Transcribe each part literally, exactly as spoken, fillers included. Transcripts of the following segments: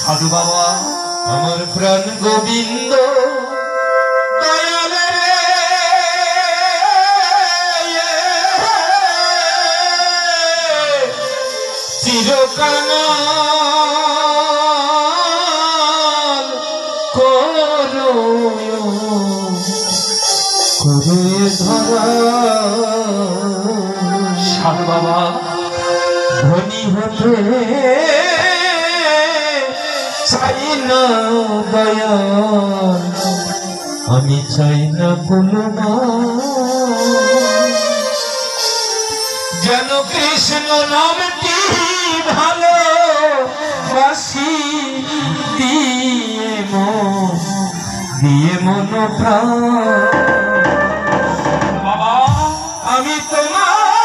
সাধু বাবা আমার প্রাণ গোবিন্দ দয়াল রে চিরকাল করো করে ধরা সাধু বাবা ধনী হতে চাই না দয়াল আমি চাই না কোনো যেন কৃষ্ণ নামটি ভালো বাসি দিয়ে মন দিয়ে মন প্রাণ বাবা আমি তোমার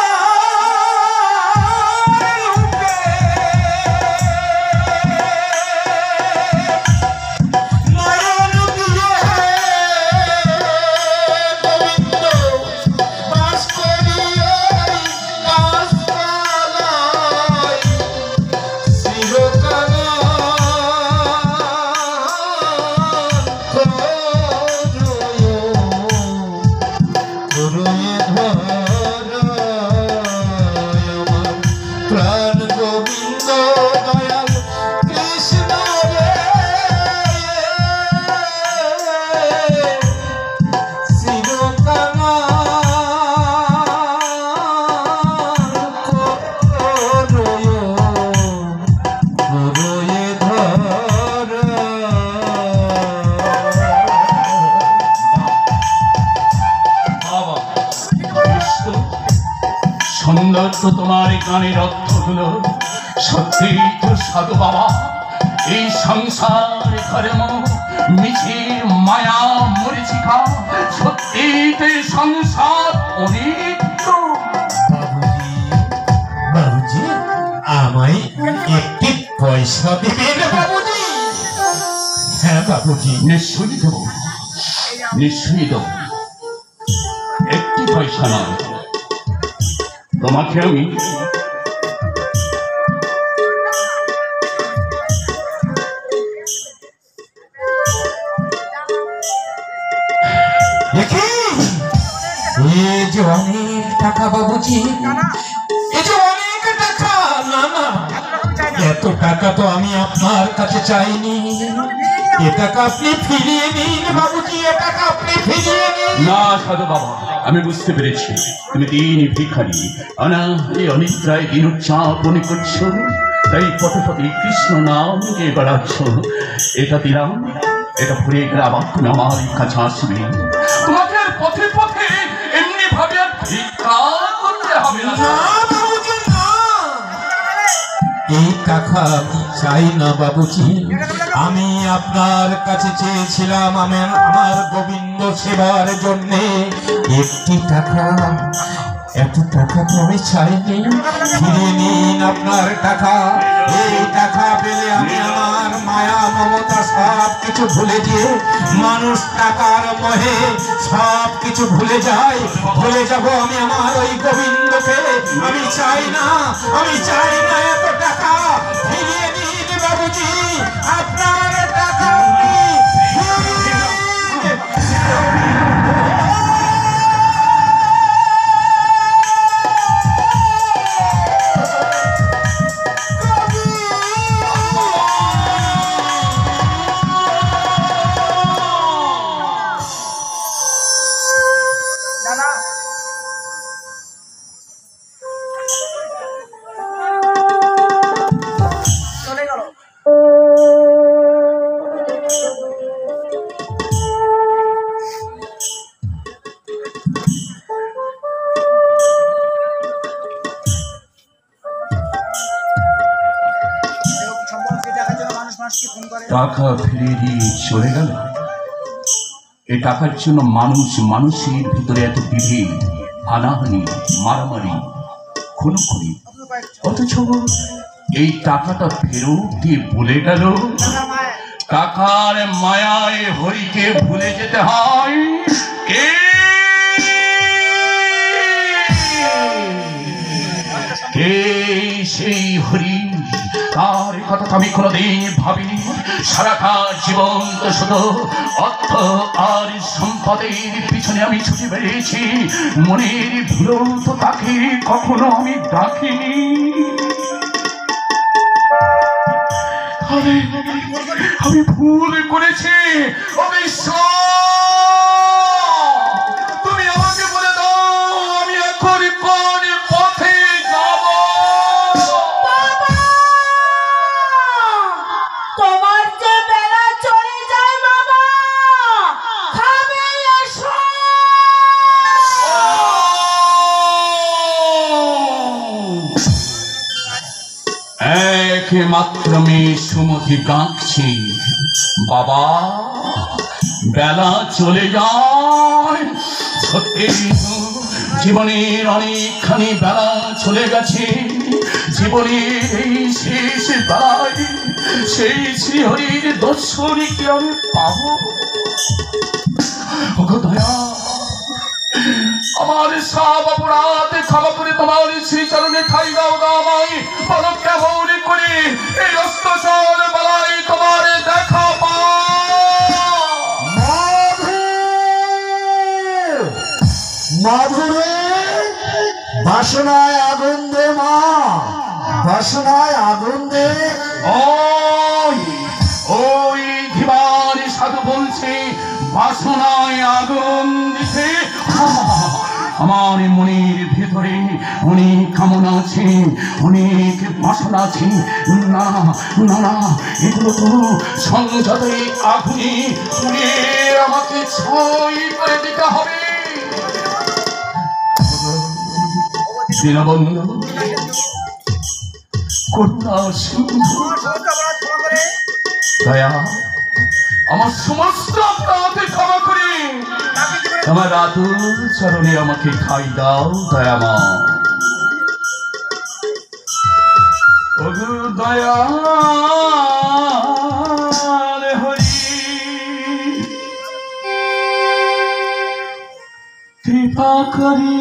সৌন্দর্য তোমার গানের অর্থ হলো সত্যি তো সাধু বাবা এই সংসার ধর্ম মিছির মায়া মরিচিকা সত্যি তো সংসার অনেক বাবুজি বাবুজি আমায় একটি পয়সা দেবেন বাবুজি হ্যাঁ বাবুজি নিশ্চয়ই দেব নিশ্চয়ই দেব একটি পয়সা নয় তোমাকে আমি দেখি এই যে অনেক টাকা বাবুজি এই যে অনেক টাকা না না এত টাকা তো আমি আপনার কাছে চাইনি এ টাকা আপনি ফিরিয়ে নিন বাবুজি এ টাকা আপনি ফিরিয়ে নিন না সাধু বাবা আমি বুঝতে পেরেছি তুমি দিন ভিখারি অনাহারে অনিদ্রায় দিন উদযাপন করছো তাই পথে পথে কৃষ্ণ নাম নিয়ে বেড়াচ্ছ এটা দিলাম এটা ভরে গেলে আবার তুমি আমার কাছে আসবে তোমাকে আর পথে পথে এমনি ভাবে আর ভিক্ষা করতে হবে না বাবুজি না এই টাকা আমি চাই না বাবুজি আমি আপনার কাছে চেয়েছিলাম আমি আমার গোবিন্দ সেবার জন্য একটি টাকা এত টাকা তো আমি চাইনি ফিরিয়ে নিন আপনার টাকা এই টাকা পেলে আমি আমার মায়া মমতা সব কিছু ভুলে গিয়ে মানুষ টাকার মোহে সব কিছু ভুলে যায় ভুলে যাব আমি আমার ওই গোবিন্দকে আমি চাই না আমি চাই না এত টাকা ফিরিয়ে নিন বাবুজি আপনার টাকা টাকা ফিরিয়ে দিয়ে চলে গেল এই টাকার জন্য মানুষ মানুষের ভিতরে এত বিভেদ হানাহানি মারামারি খুনোখুনি অথচ এই টাকাটা ফেরত দিয়ে বলে গেল টাকার মায়ায় হরিকে ভুলে যেতে হয় কে কে সেই হরি, তার কথা তো আমি কোনোদিন ভাবিনি। সারাটা জীবন তো শুধু অর্থ আর সম্পদের পিছনে আমি ছুটে বেরিয়েছি, মনের ভুলেও তো তাকে কখনো আমি ডাকিনি। আমি আমি ভুল করেছি। তুমি আমাকে বলে দাও, আমি এখন কোন পথে যাব? তোমার যে বেলা চলে যায় বাবা, খাবে এসো। একমাত্র মেয়ে সুমতি কাঁদছি, বাবা বেলা চলে যায়। সত্যি জীবনের অনেকখানি বেলা চলে গেছে, জীবনের এই শেষ বেলায় সেই শ্রীহরির দর্শন কি আমি পাবো? ওগো দয়া, আমার সব অপরাধ ক্ষমা করে তোমার শ্রীচরণে ঠাই দাও গো আমায়। বলো কেমন করে এই অস্তচল বেলায় তোমার দেখা মাধুরে, বাসনায় আগুন দে মা, বাসনায় আগুন দে। ওই ওই ধীমান সাধু বলছে বাসনায় আগুন দিতে। আমার মনের ভেতরে অনেক কামনা আছে, অনেক বাসনা আছে। না না না, এগুলো তো সংযতে আগুনে পুড়িয়ে আমাকে ছয় করে দিতে হবে। দীনবন্ধু, করুণা সিন্ধু, দয়া, আমার সমস্ত অপরাধে ক্ষমা করে আমার আতুল চরণে আমাকে ঠাই দাও দয়ামা। ওগো দয়াল হরি, কৃপা করি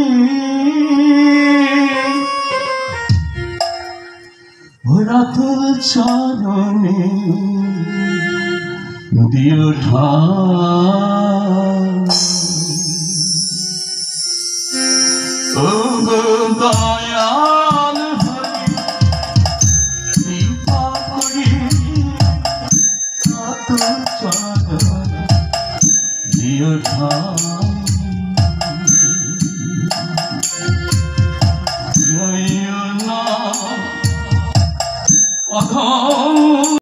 আতুল চরণে দিও ঠাই। ওগো দয়াল হরি, কৃপা করি আতুল চরণে দিও ঠাই।